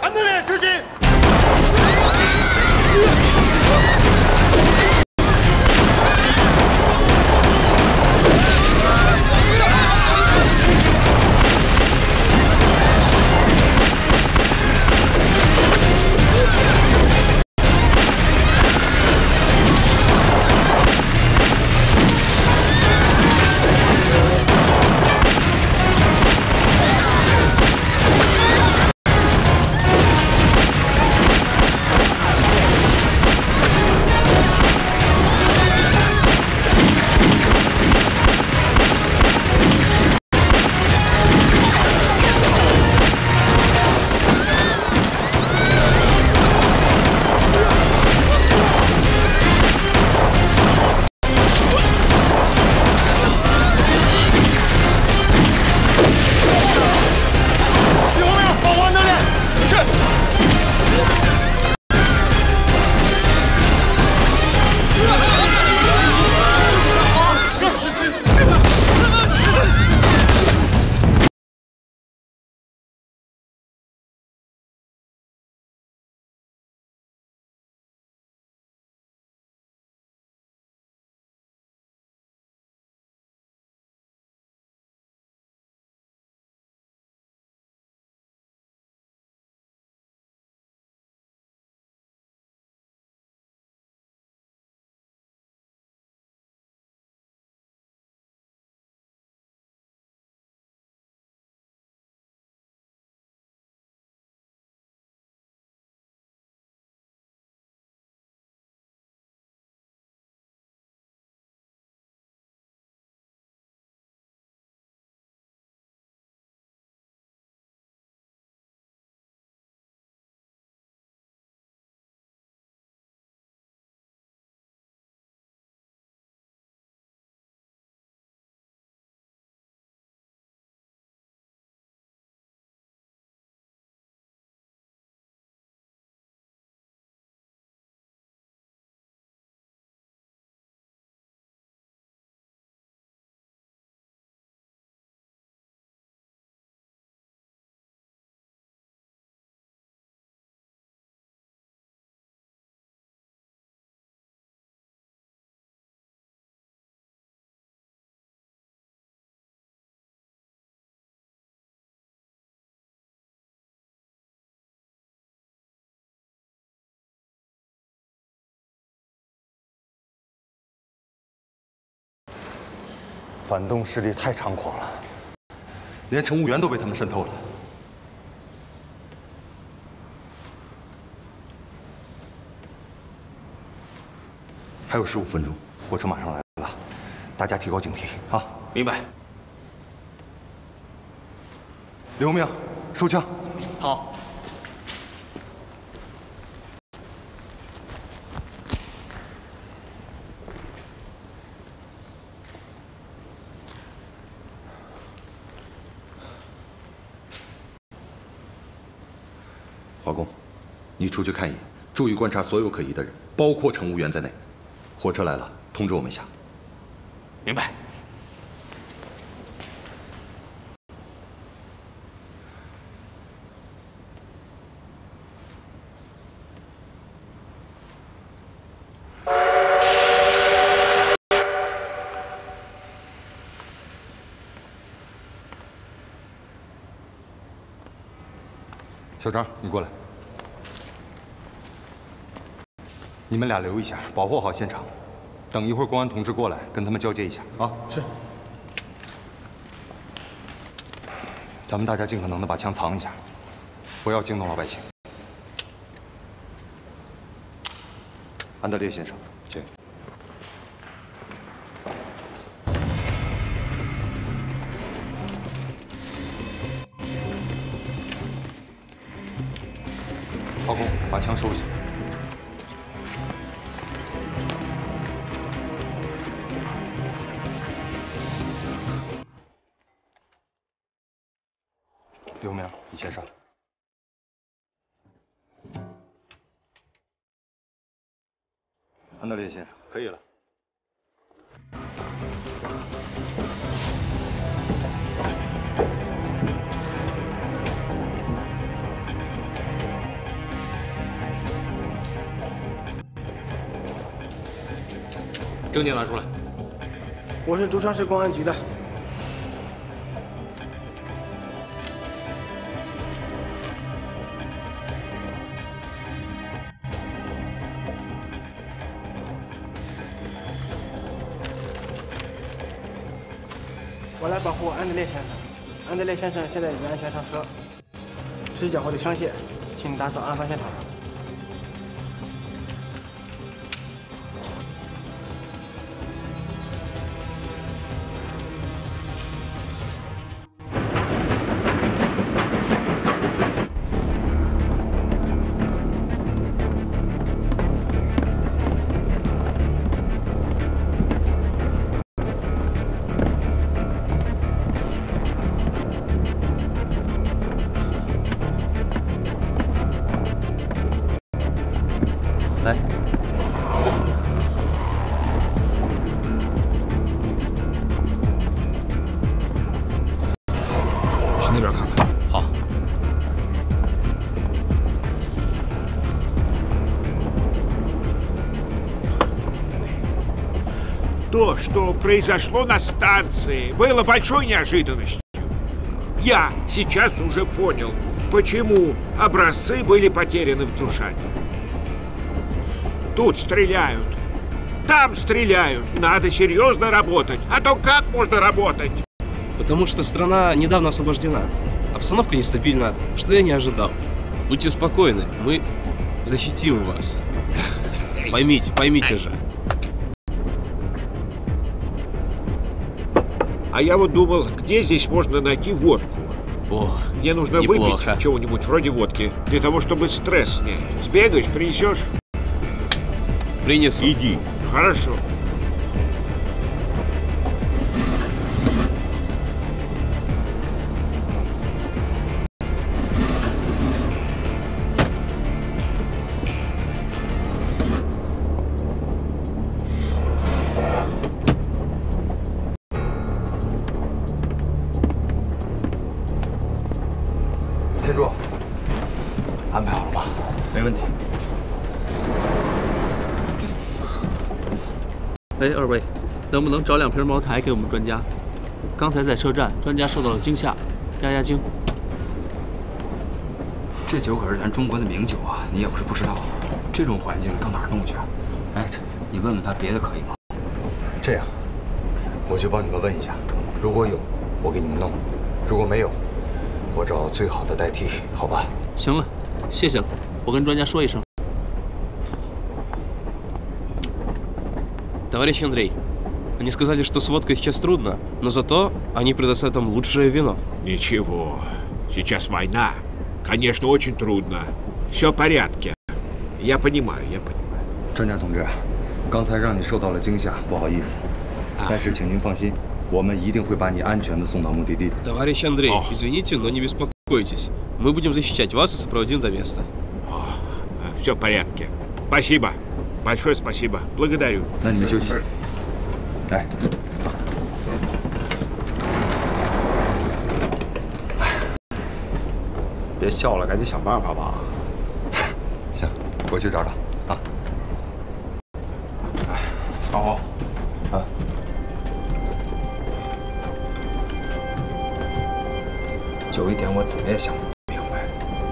安德烈实习。反动势力太猖狂了，连乘务员都被他们渗透了。还有15分钟，火车马上来了，大家提高警惕啊！ 明白。 刘明，收枪。 好。 华工，你出去看一眼，注意观察所有可疑的人，包括乘务员在内。火车来了，通知我们一下。 明白。 小张，你过来。你们俩留一下，保护好现场。等一会儿公安同志过来，跟他们交接一下啊。是。咱们大家尽可能的把枪藏一下，不要惊动老百姓。安德烈先生，请。华工，把枪收下。刘明，你先上。安德烈先生，可以了。 证件拿出来。 我是竹山市公安局的。我来保护安德烈先生。安德烈先生现在已经安全上车，尸缴后的枪械，请打扫案发现场。 来， 去那边看看。 好。 То, что произошло на станции, было большой неожиданностью. Я сейчас уже понял, почему образцы были потеряны в Джушане. Тут стреляют, там стреляют. Надо серьезно работать. А то как можно работать? Потому что страна недавно освобождена. Обстановка нестабильна, что я не ожидал. Будьте спокойны, мы защитим вас. Поймите же. А я вот думал, где здесь можно найти водку. О, Мне нужно неплохо. выпить чего-нибудь вроде водки, для того, чтобы стресс снять. Сбегаешь, принесешь? Принесу. Иди. Хорошо. 天柱，安排好了吗？ 没问题。 哎，二位，能不能找2瓶茅台给我们专家？刚才在车站，专家受到了惊吓，压惊。 这酒可是咱中国的名酒啊，你也不是不知道。这种环境到哪儿弄去啊？哎，你问问他别的可以吗？ 这样，我去帮你们问一下，如果有，我给你们弄；如果没有，我找最好的代替，好吧？ 行了，谢谢了，我跟专家说一声。 Товарищ Андрей, они сказали, что с водкой сейчас трудно, но зато они предоставят нам лучшее вино. Ничего. Сейчас война. Конечно, очень трудно. Все в порядке. Я понимаю. 专家同志，刚才让你受到了惊吓，不好意思。但是请您放心，我们一定会把你安全的送到目的地的。 Товарищ Андрей, извините, но не беспокойтесь. Мы будем защищать вас и сопроводим до места. Все в порядке. Спасибо. Большое спасибо. Благодарю. 那你们休息。来， 别笑了，赶紧想办法吧。 行，我去找找啊。 好。 啊。 有一点我怎么也想不明白，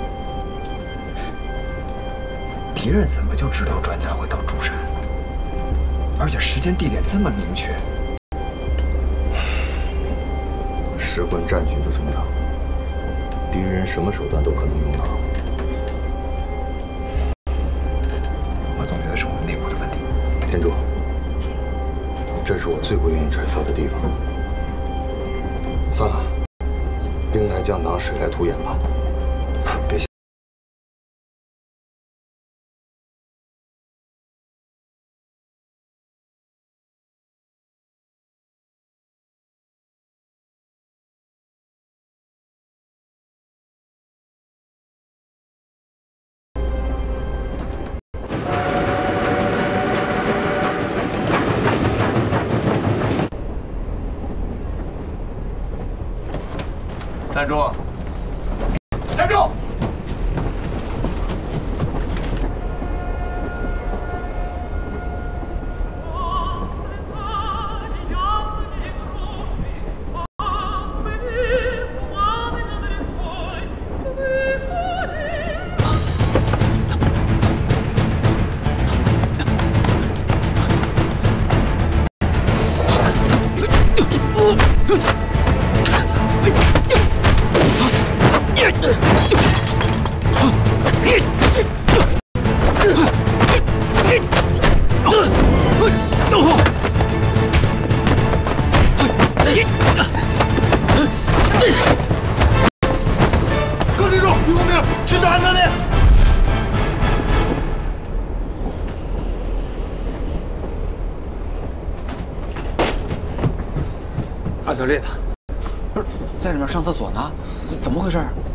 敌人怎么就知道专家会到珠山，而且时间地点这么明确？ 事关战局的重要，敌人什么手段都可能用到。 我总觉得是我们内部的问题。 天柱，这是我最不愿意揣测的地方。算了，兵来将挡，水来土掩吧。别想。 站住！站住！ 德烈呢？不是在里面上厕所呢？怎么回事？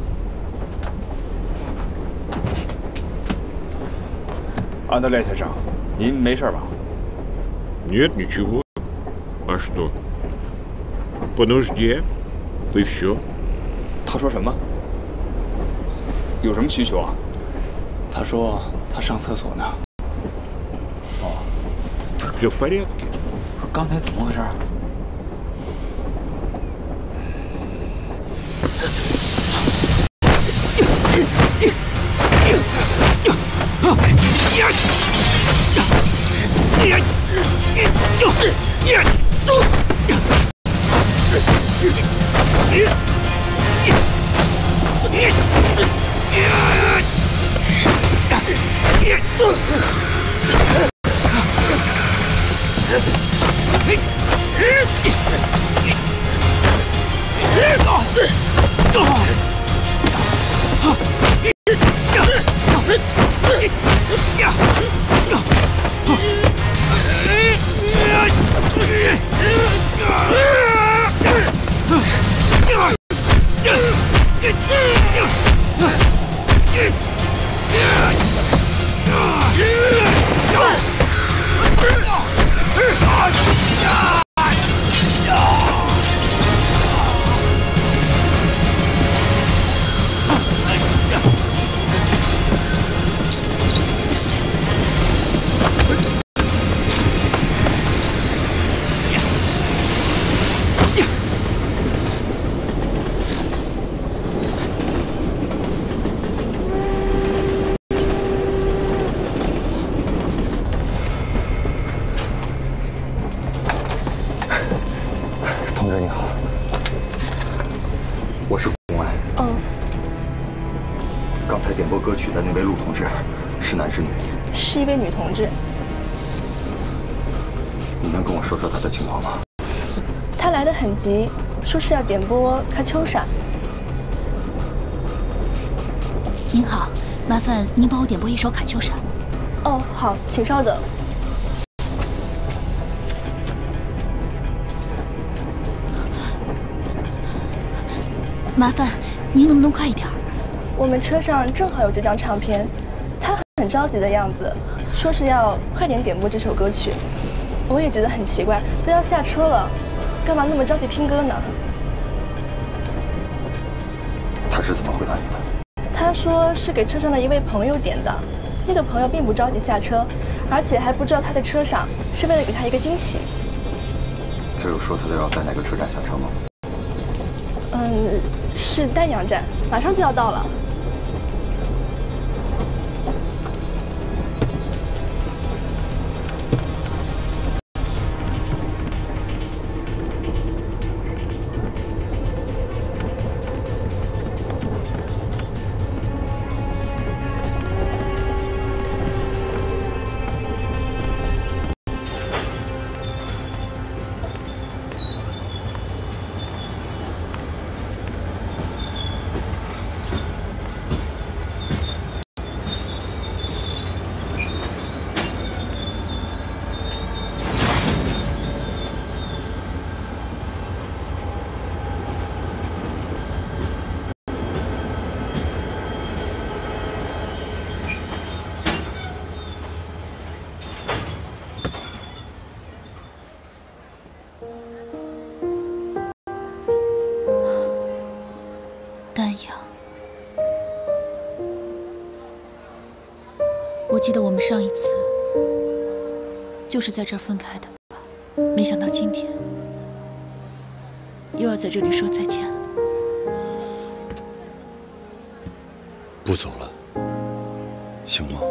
安德烈先生，您没事吧？ Нет, ничего. А что? По нужде. И все. 他说什么？有什么需求啊？他说他上厕所呢。哦， Все в порядке. 不是刚才怎么回事？ 同志你好，我是公安。 哦， 刚才点播歌曲的那位陆同志是男是女？ 是一位女同志。 你能跟我说说她的情况吗？ 她来得很急，说是要点播《喀秋莎》。 您好，麻烦您帮我点播一首《喀秋莎》。 哦，好，请稍等。 麻烦您能不能快一点？ 我们车上正好有这张唱片，他很着急的样子，说是要快点点播这首歌曲。我也觉得很奇怪，都要下车了，干嘛那么着急听歌呢？ 他是怎么回答你的？ 他说是给车上的一位朋友点的，那个朋友并不着急下车，而且还不知道他在车上，是为了给他一个惊喜。 他有说他要在哪个车站下车吗？ 是丹阳站，马上就要到了。 我记得我们上一次就是在这儿分开的吧？没想到今天又要在这里说再见了。 不走了，行吗？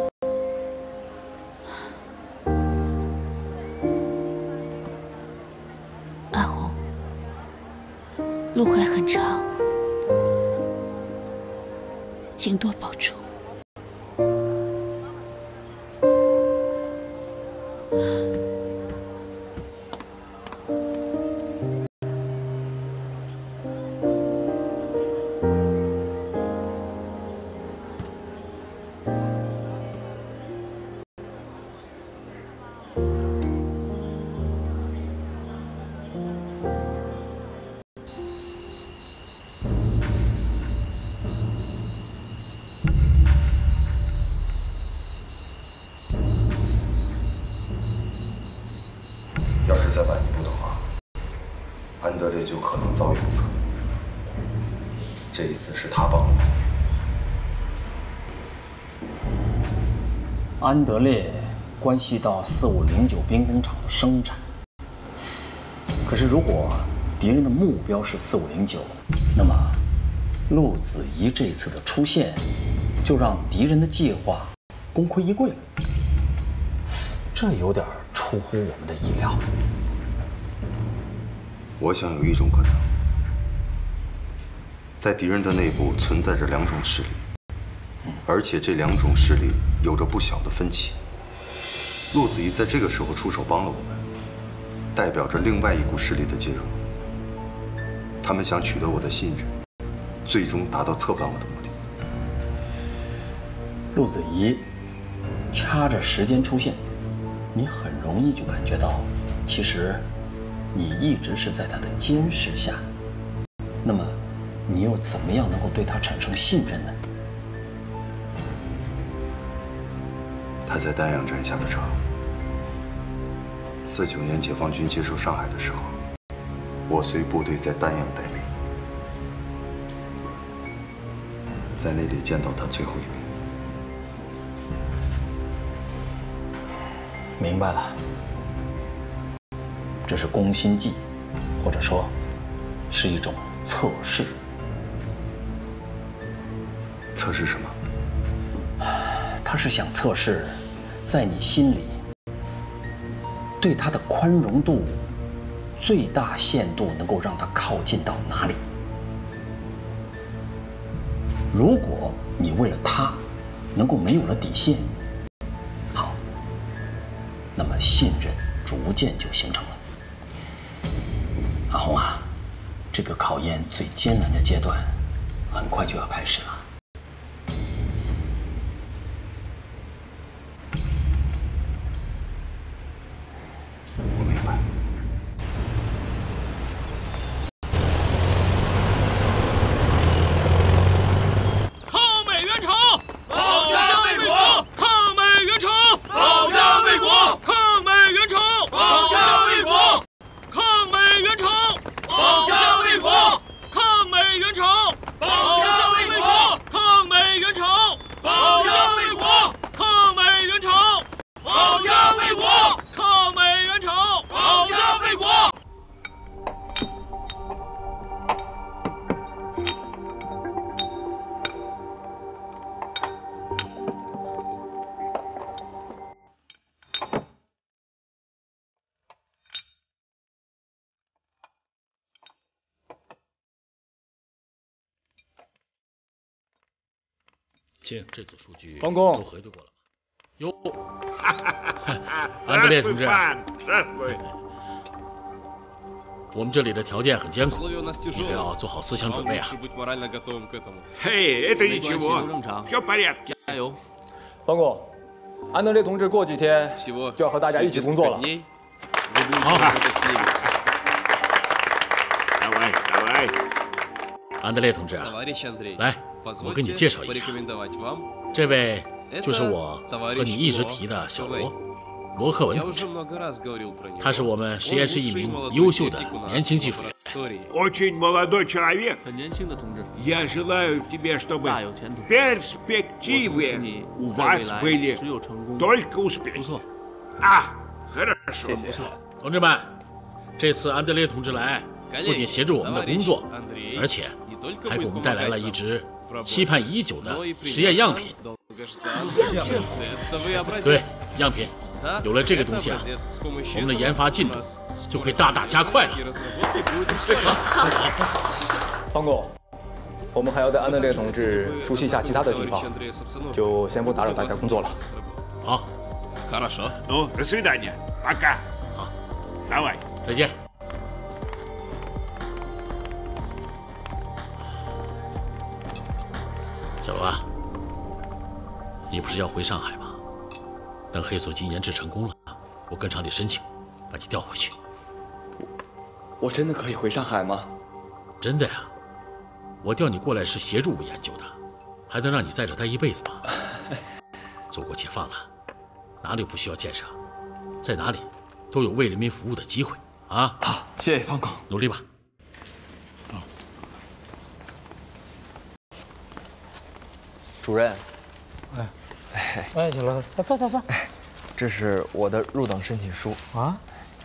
阿红，路还很长，请多保重。 是再晚一步的话，安德烈就可能遭遇不测。这一次是他帮了我。 安德烈关系到4509兵工厂的生产，可是如果敌人的目标是4509，那么陆子怡这次的出现，就让敌人的计划功亏一篑了。这有点出乎我们的意料。 我想有一种可能，在敌人的内部存在着2种势力，而且这2种势力有着不小的分歧。陆子怡在这个时候出手帮了我们，代表着另外一股势力的介入。他们想取得我的信任，最终达到策反我的目的。 陆子怡掐着时间出现，你很容易就感觉到，其实你一直是在他的监视下。那么，你又怎么样能够对他产生信任呢？ 他在丹阳寨下的车，49年解放军接收上海的时候，我随部队在丹阳待命，在那里见到他最后一面。 明白了，这是攻心计，或者说是一种测试。 测试什么？ 他是想测试，在你心里对他的宽容度最大限度能够让他靠近到哪里。如果你为了他能够没有了底线，好，那么信任逐渐就形成了。阿红啊，这个考验最艰难的阶段很快就要开始了。 我明白。 抗美援朝，保家卫国；抗美援朝，保家卫国；抗美援朝，保家卫国；抗美援朝，保家卫国；抗美援朝，保家卫国；抗美援朝，保家卫国；抗美援朝，保家卫国；抗美援朝，保家卫国。 亲，这组数据方公都核对过了吗？哟，安德烈同志，我们这里的条件很艰苦，你可要做好思想准备啊。 嘿，это ничего， все в порядке。 加油， 方公，安德烈同志过几天就要和大家一起工作了。 好， давай。 安德烈同志啊，来，我给你介绍一下，这位就是我和你一直提的小罗克文同志，他是我们实验室一名优秀的年轻技术员。 Очень молодой человек。 很年轻的同志。 Я желаю тебе, чтобы 大有前途。 перспективы у вас были только успехи。 不错。 啊，хорошо。 同志们，这次安德烈同志来，不仅协助我们的工作，而且还给我们带来了一只期盼已久的实验样品。对，样品。有了这个东西啊，我们的研发进度就会大大加快了。 方公，我们还要带安德烈同志出席一下其他的地方，就先不打扰大家工作了。 好。 Ну, до свидания. Пока. 好， Давай. 再见。小罗啊，你不是要回上海吗？等黑索金研制成功了，我跟厂里申请，把你调回去。 我真的可以回上海吗？ 真的呀，我调你过来是协助我研究的，还能让你在这待一辈子吗？祖国解放了，哪里不需要建设？在哪里都有为人民服务的机会啊！ 好，谢谢方总， 努力吧。 主任， 哎，小罗，坐。 这是我的入党申请书啊。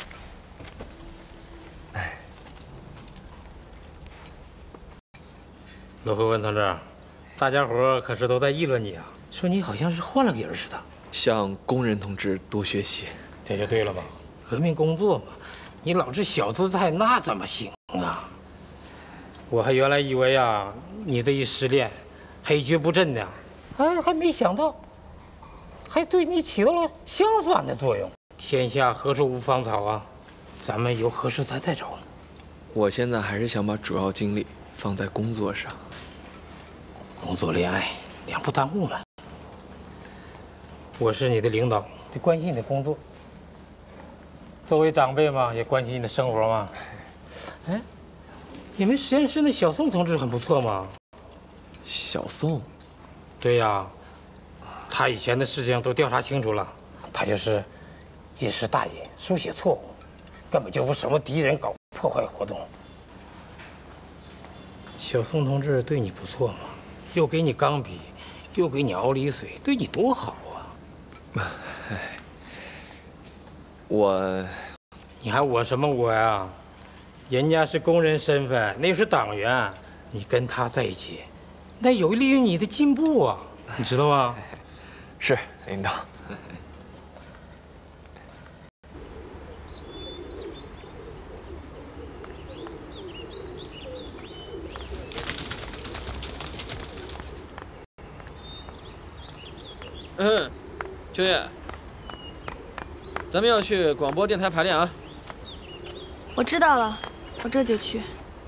罗慧文同志，大家伙可是都在议论你啊，说你好像是换了个人似的。 向工人同志多学习， 这就对了嘛，革命工作嘛，你老是小姿态，那怎么行啊？我还原来以为啊，你这一失恋，还一蹶不振呢，还没想到，还对你起到了相反的作用。天下何处无芳草啊，咱们有合适咱再找。 我现在还是想把主要精力放在工作上。 工作恋爱两不耽误嘛。我是你的领导，得关心你的工作。作为长辈嘛，也关心你的生活嘛。哎，你们实验室那小宋同志很不错嘛。 小宋？ 对呀，他以前的事情都调查清楚了，他就是一时大意，书写错误，根本就不什么敌人搞破坏活动。小宋同志对你不错嘛，又给你钢笔，又给你熬梨水，对你多好啊！你还我什么我呀？人家是工人身份，那是党员，你跟他在一起，那有利于你的进步啊，你知道吗？ 是，领导。 秋叶，咱们要去广播电台排练啊。 我知道了，我这就去。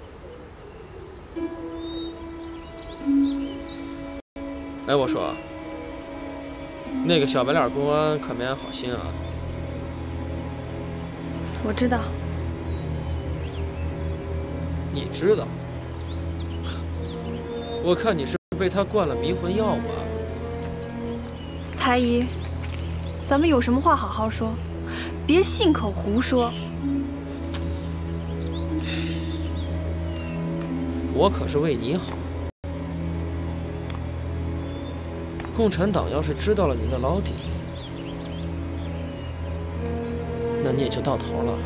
哎，我说，那个小白脸公安可没安好心啊。 我知道。 你知道？我看你是被他灌了迷魂药吧。 台姨，咱们有什么话好好说，别信口胡说。 我可是为你好。共产党要是知道了你的老底，那你也就到头了。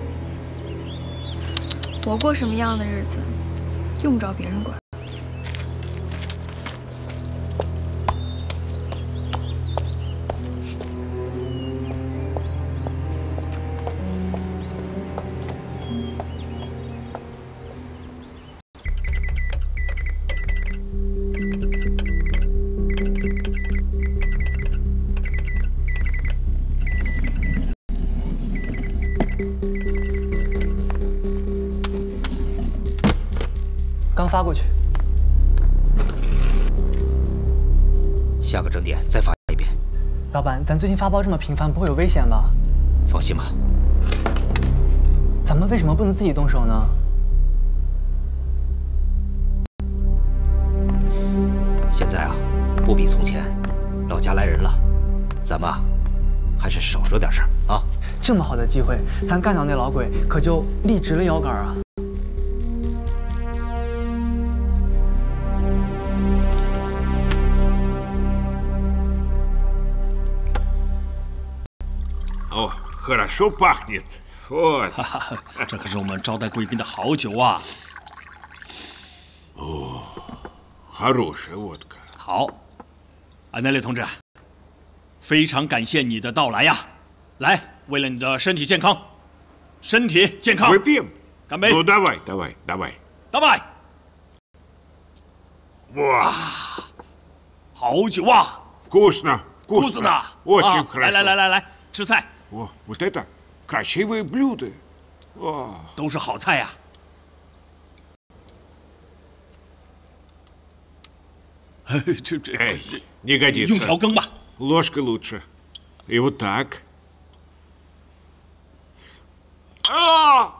我过什么样的日子，用不着别人管。 刚发过去。 下个整点再发一遍。 老板，咱最近发包这么频繁，不会有危险吧？ 放心吧。 咱们为什么不能自己动手呢？ 现在啊，不比从前，老家来人了，咱们啊，还是少惹点事儿啊。 这么好的机会，咱干掉那老鬼，可就立直了腰杆啊！ 哦，хорошо пахнет。Вот。 这可是我们招待贵宾的好酒啊！ 哦，хорошая водка。 好，安德烈同志，非常感谢你的到来呀！来，为了你的身体健康，身体健康。 Выпьем。 干杯！ Ну давай。 干杯！ 哇， 好酒啊 ！Вкусно。 Очень хорошо。 来，吃菜。 О, вот это красивые блюда。哇， 都是好菜呀。 Эй, не годится。 用调羹吧。 Ложкой лучше。И вот так。啊！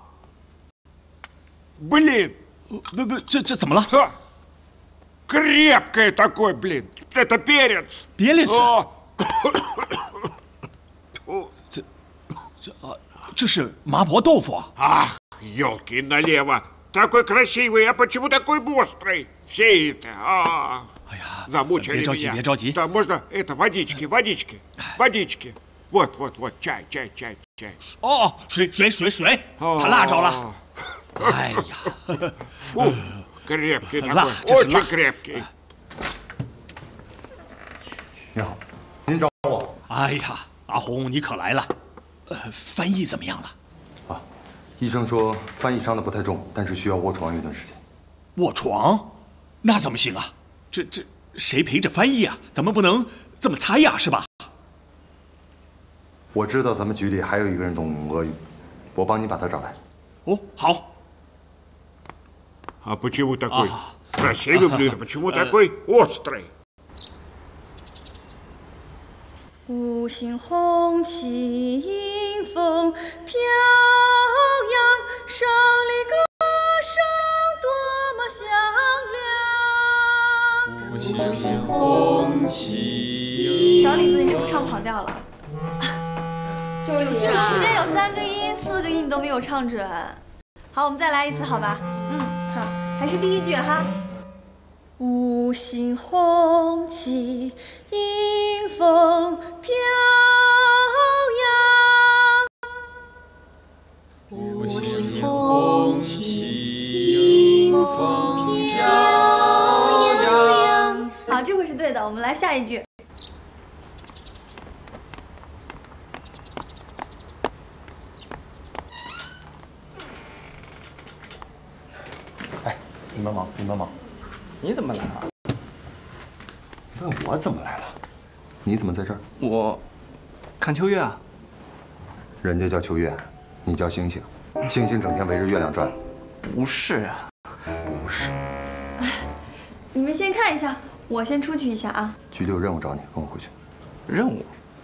Блин！ 这怎么了？ Крепкое такое, блин！ Это перец。 别脸这是麻婆豆腐啊！Ёлки налево! Такой красивый, а почему такой острый? Все это, 哎呀， замучили меня. 别着急，别着急。 Да, можно это водички. Вот, чай. 哦，水，他辣着了。哎呀， фу, крепкий 辣， такой, очень крепкий. 你好，您找我？ 哎呀，阿红，你可来了。翻译怎么样了？ 啊，医生说翻译伤的不太重，但是需要卧床一段时间。 卧床？那怎么行啊？这谁陪着翻译啊？咱们不能这么猜呀，是吧？ 我知道咱们局里还有一个人懂俄语，我帮你把他找来。 哦，好。 А почему такой красивый блюдо? Почему такой острый? 五星红旗迎风飘扬，胜利歌声多么响亮。五星红旗。小李子，你是不是唱跑调了？就是中间有3个音、4个音你都没有唱准。好，我们再来一次，好吧？好，还是第一句哈。五星红旗迎风飘扬，五星红旗迎风飘扬。好，这回是对的，我们来下一句。 哎，你帮忙。 你怎么来了？ 问我怎么来了？你怎么在这儿？ 我看秋月啊。 人家叫秋月，你叫星星。星星整天围着月亮转。 不是啊。 不是。 你们先看一下，我先出去一下啊。 局里有任务找你，跟我回去。 任务？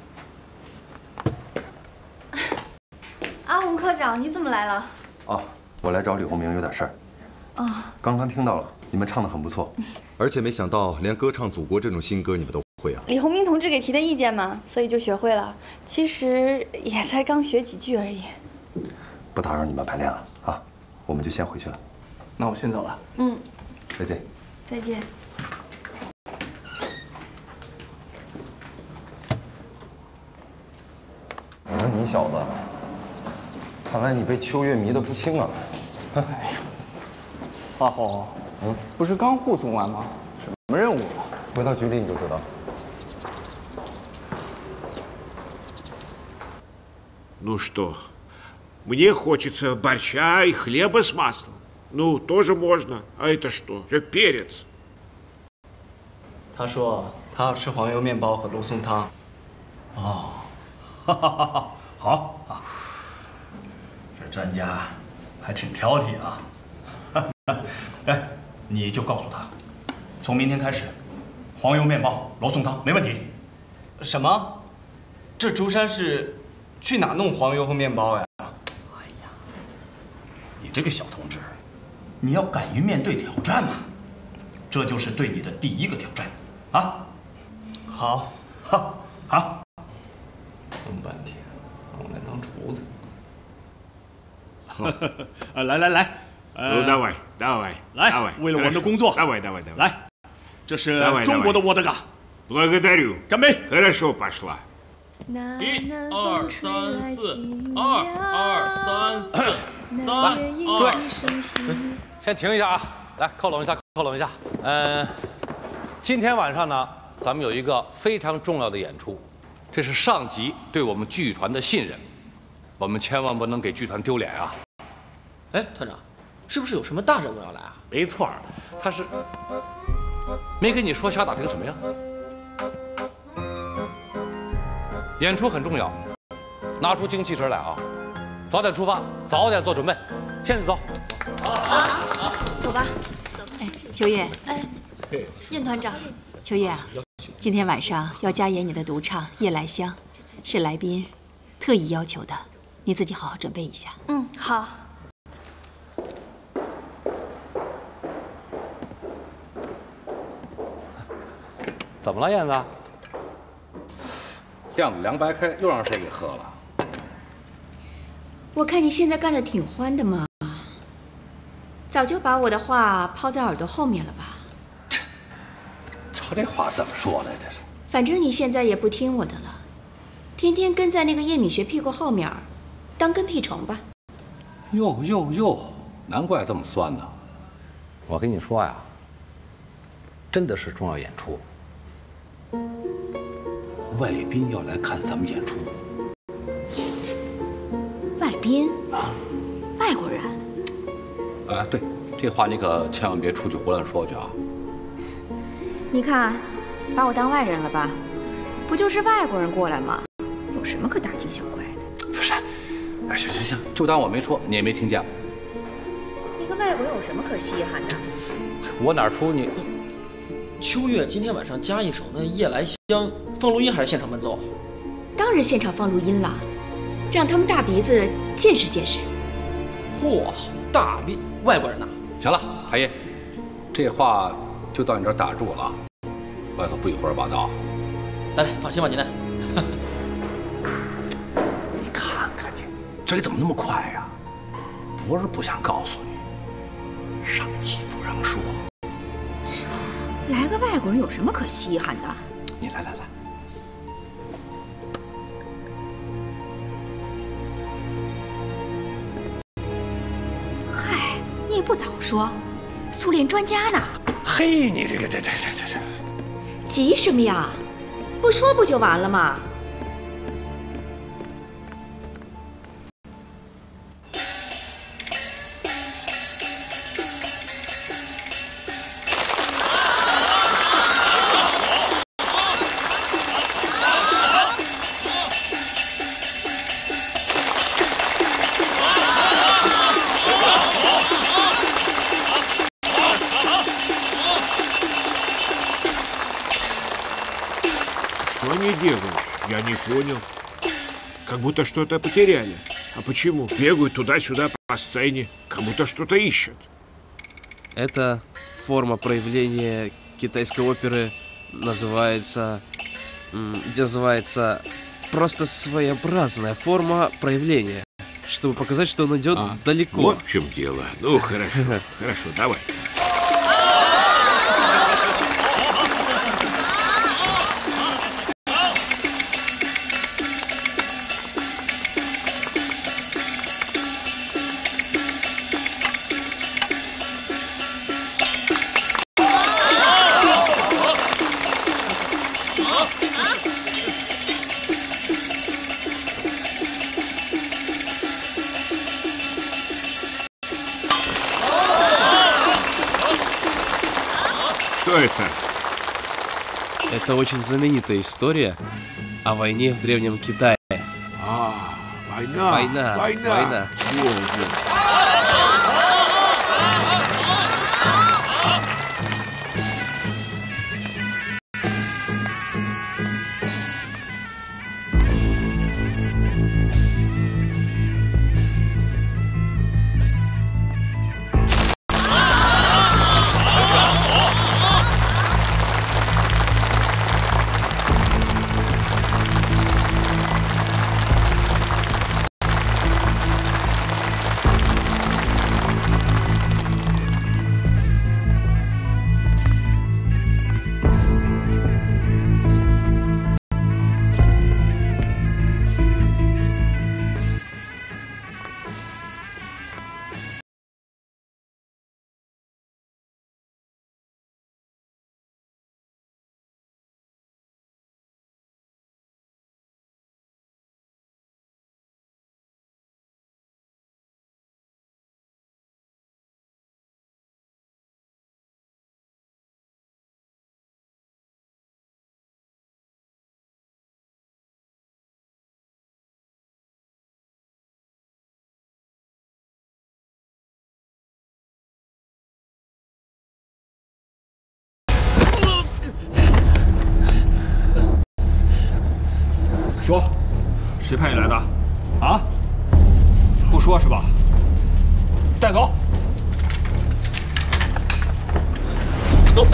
阿红科长，你怎么来了？ 哦，我来找李洪明有点事儿。 哦。 刚刚听到了。 你们唱得很不错，而且没想到连歌唱祖国这种新歌你们都会啊！ 李洪明同志给提的意见嘛，所以就学会了。其实也才刚学几句而已。 不打扰你们排练了啊，我们就先回去了。 那我先走了。 嗯， 再见。 再见。 你小子，看来你被秋月迷得不轻啊！ 哎呦。 阿红，不是刚护送完吗？什么任务啊？ 回到局里你就知道。 Ну что, мне хочется борща и хлеба с маслом. Ну, тоже можно. А это что? Это перец. 他说他要吃黄油面包和罗宋汤。 哦，好啊，这专家还挺挑剔啊。 哎，你就告诉他，从明天开始，黄油面包、罗宋汤没问题。 什么？这竹山是去哪弄黄油和面包呀？ 哎呀，你这个小同志，你要敢于面对挑战嘛，这就是对你的第一个挑战，啊！ 好， 好。 弄半天，让我来当厨子。 来。 давай， 来，为了我们的工作 ，давай， 来，这是中国的沃德嘎。 Благодарю， 干杯 ，Хорошо пошла。 1、2、3、4，2、2、3、4，3、2。 先停一下啊，来靠拢一下。今天晚上呢，咱们有一个非常重要的演出，这是上级对我们剧团的信任，我们千万不能给剧团丢脸啊。 哎，团长。 是不是有什么大任务要来啊？ 没错，他是没跟你说瞎打听什么呀？演出很重要，拿出精气神来啊！早点出发，早点做准备。现在走。 好，走吧。 哎，秋月。 哎，燕团长。 秋月啊，今天晚上要加演你的独唱《夜来香》，是来宾特意要求的，你自己好好准备一下。 嗯，好。 怎么了，燕子？酿的凉白开又让谁给喝了？ 我看你现在干得挺欢的嘛，早就把我的话抛在耳朵后面了吧？ 瞧这话怎么说来？这是。 反正你现在也不听我的了，天天跟在那个叶米学屁股后面，当跟屁虫吧。 哟，难怪这么酸呢。我跟你说呀，真的是重要演出，外宾要来看咱们演出。 外宾？外国人？ 对，这话你可千万别出去胡乱说去啊！ 你看，把我当外人了吧？不就是外国人过来吗？有什么可大惊小怪的？ 不是，行，就当我没说，你也没听见。 一个外国人有什么可稀罕的？ 我哪出你？ 秋月今天晚上加一首那《夜来香》，放录音还是现场伴奏？ 当然现场放录音了，让他们大鼻子见识见识。 嚯，大鼻外国人呐！ 行了，太爷，这话就到你这儿打住了，外头不许胡说八道。 大爷放心吧，您呢？ 你看看你，这怎么那么快呀？不是不想告诉你，上级不让说。 来个外国人有什么可稀罕的？ 你来。 嗨，你也不早说，苏联专家呢？ 嘿，你这急什么呀？不说不就完了吗？ Что они делают? Я не понял. Как будто что-то потеряли. А почему? Бегают туда-сюда по сцене, как будто что-то ищут. Это форма проявления китайской оперы называется просто своеобразная форма проявления, чтобы показать, что он идет далеко. Вот в чем дело. Ну, хорошо, хорошо, давай. Что это? Это очень знаменитая история о войне в Древнем Китае. Война. Война. Что? 谁派你来的？啊？不说是吧？带走。走。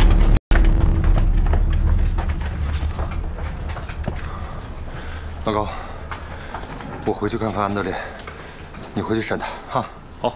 老高，我回去看看安德烈， 你回去审他哈。 好。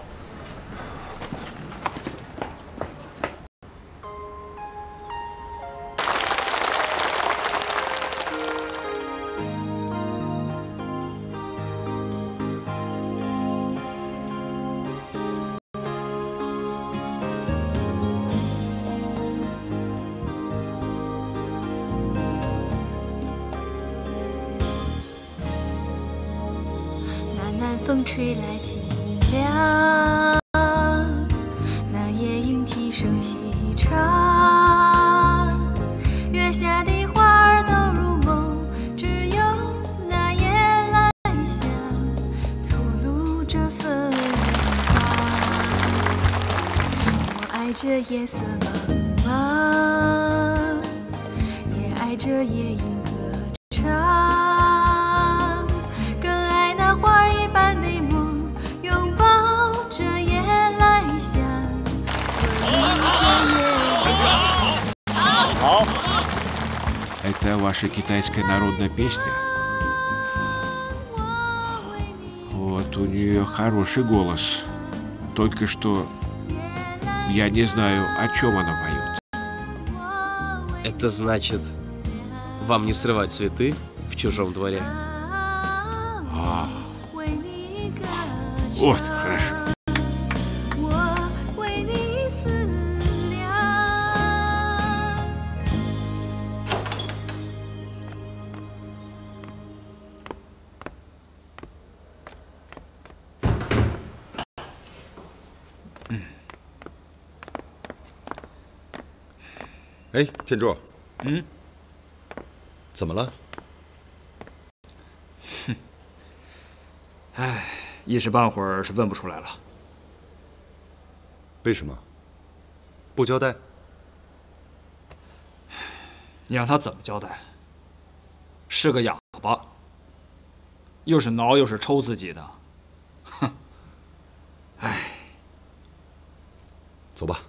风吹来清凉，那夜莺啼声细唱，月下的花儿都入梦，只有那夜来香吐露着芬芳。我爱这夜色茫茫，也爱这夜莺歌唱。 Это ваша китайская народная песня? Вот, у нее хороший голос. Только что я не знаю, о чем она поет. Это значит, вам не срывать цветы в чужом дворе? Вот, хорошо. 哎，天柱，怎么了？ 哼，哎，一时半会儿是问不出来了。 为什么？不交代？ 你让他怎么交代？是个哑巴，又是挠又是抽自己的，哼，哎， 走吧。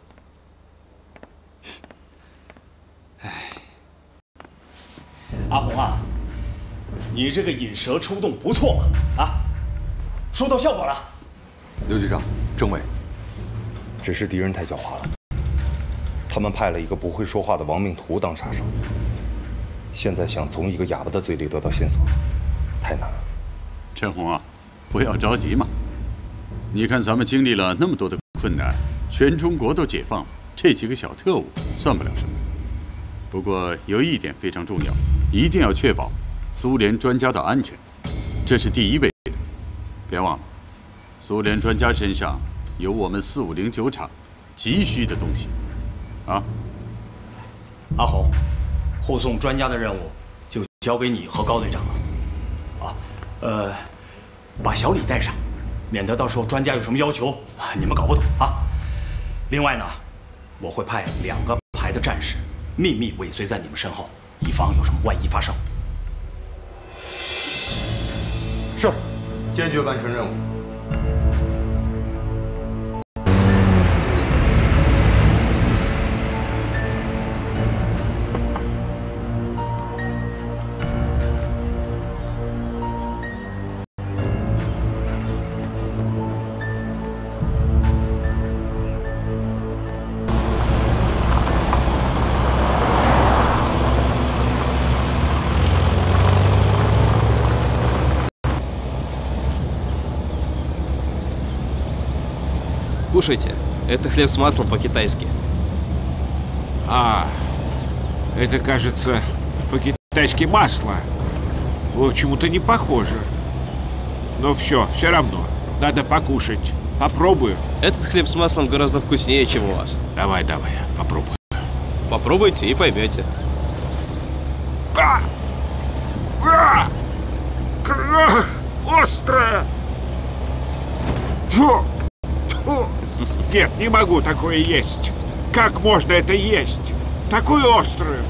阿红啊，你这个引蛇出洞不错嘛！啊，收到效果了。 刘局长、政委，只是敌人太狡猾了，他们派了一个不会说话的亡命徒当杀手，现在想从一个哑巴的嘴里得到线索，太难了。 陈红啊，不要着急嘛。你看咱们经历了那么多的困难，全中国都解放了，这几个小特务算不了什么。不过有一点非常重要。 一定要确保苏联专家的安全，这是第一位的。别忘了，苏联专家身上有我们4509厂急需的东西。啊， 阿红，护送专家的任务就交给你和高队长了。啊，把小李带上，免得到时候专家有什么要求，你们搞不懂啊。另外呢，我会派2个排的战士秘密尾随在你们身后。 以防有什么万一发生。 是，坚决完成任务。 Кушайте. Это хлеб с маслом по-китайски. А, это, кажется, по-китайски масло. Почему-то не похоже. Но все равно. Надо покушать. Попробую. Этот хлеб с маслом гораздо вкуснее, чем у вас. Давай, попробуй. Попробуйте и поймете. Острое! Нет, не могу такое есть. Как можно это есть? Такую острую.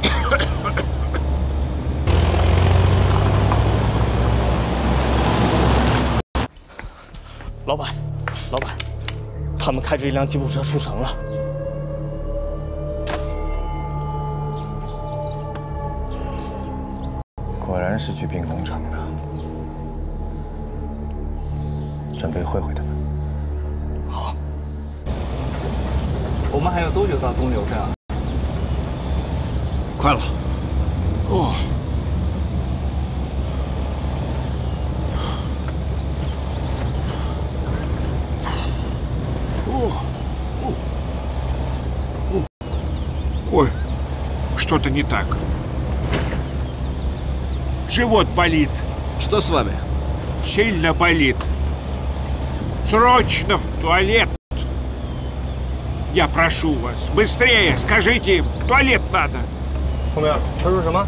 老板，他们开着一辆吉普车出城了。 果然是去兵工厂的。 准备会会他们。 好。我们还有多久到东柳镇啊？ 快了。哦。Ой, что-то не так. Живот болит. Что с вами? Сильно болит. Срочно в туалет. Я прошу вас, быстрее, скажите им, в туалет надо. 后面他说什么？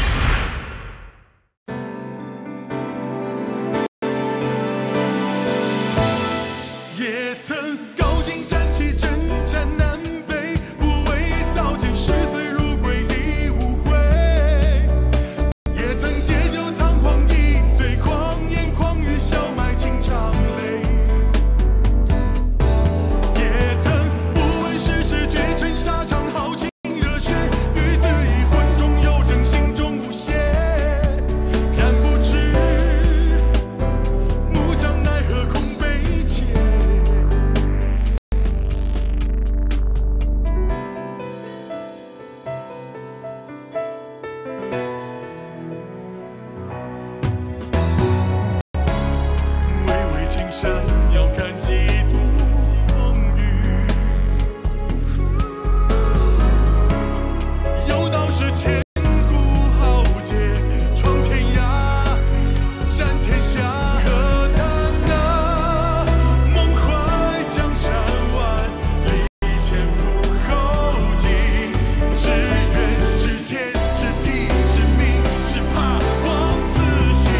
也曾高进战旗，征战南北，不畏刀剑，视死如归亦无悔。也曾借酒藏荒，一醉狂言狂语，笑卖情长泪。也曾不问世事，绝尘沙场，豪情热血，与自己魂中有正，心中无邪。然不知木匠奈何空悲切。巍巍青山遥看几度风雨，有道是千古豪杰闯天涯，战天下，何谈那梦怀江山万里，前赴后继，只愿知天知地知命，只怕枉此行。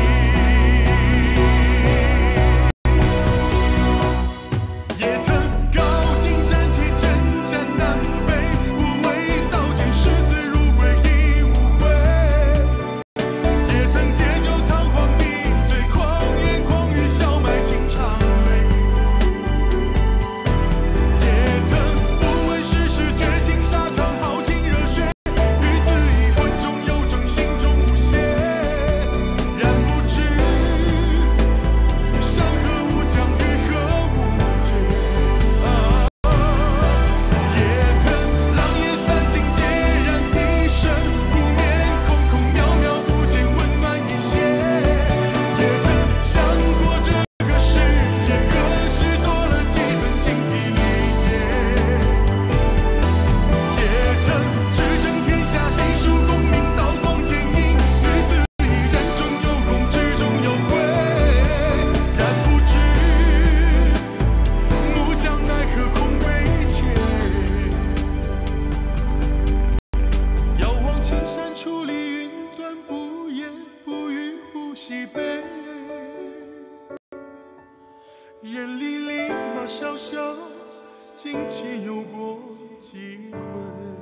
也曾高进战旗，征战南北，不畏刀剑，视死如归亦无悔。也曾借酒藏荒，一醉狂言狂语，笑卖情长泪。也曾不问世事，绝情沙场，豪情热血，与自己魂中有正，心中无邪。然不知山河无疆，与何无界。也曾狼烟散尽，孑然一身，故面空空，渺渺不见温暖一些。也曾想过这个世界，何时多了几分精疲力竭。也曾驰骋天下，谁属功名，刀光剑影，与自己人中有功，志中有悔。然不知木匠奈何空悲切。遥望青山，矗立云端，不言不语，不喜悲。人离离马萧萧，旌旗有过几回。